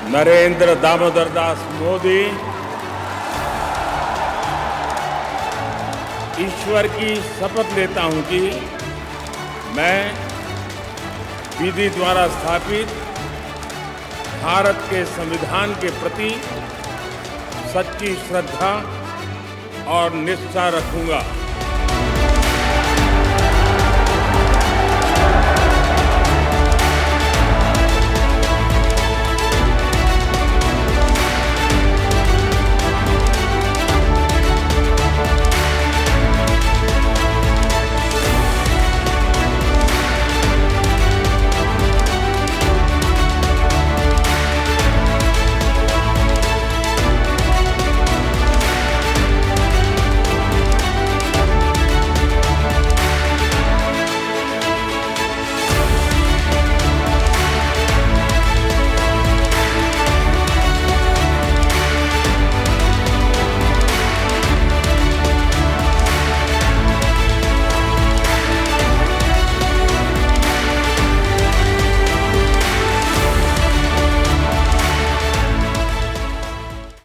नरेंद्र दामोदर दास मोदी ईश्वर की शपथ लेता हूं कि मैं विधि द्वारा स्थापित भारत के संविधान के प्रति सच्ची श्रद्धा और निष्ठा रखूंगा।